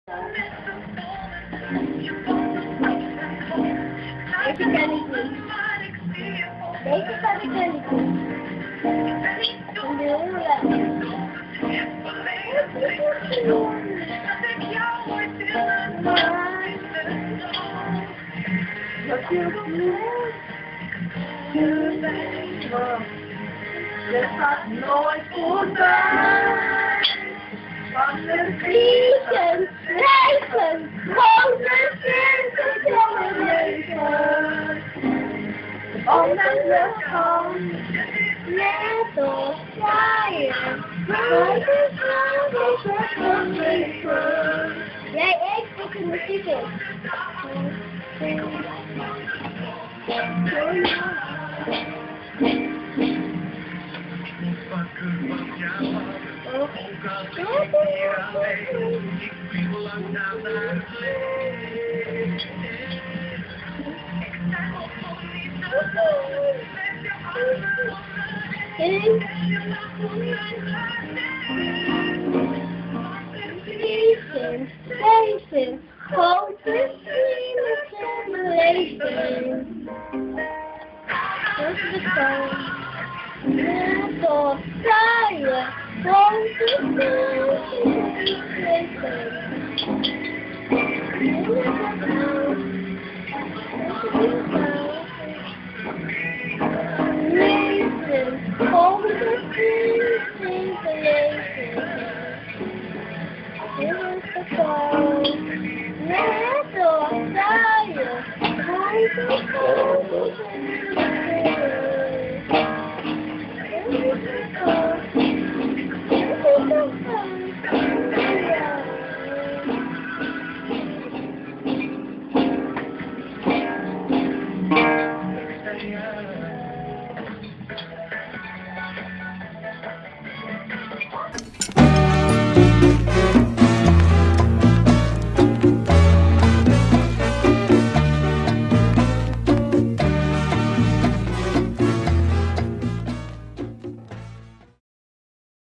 Deze ken ik niet. Deze ken ik niet. Een heel leuk. Wat je gaat nooit voorbij. Van de vliegen, regen, grote vliegen in het leven. Omdat we gaan, net als zwaaien, grote vliegen in het leven. Jij echt ook in muziek in. Leven, grote vrienden in mijn leven. Dat is de kant. Net als zwaaien, grote vrienden in mijn leven. Grote vrienden in mijn leven. Dit is de kant. Net als zwaaien, grote vrienden in mijn leven.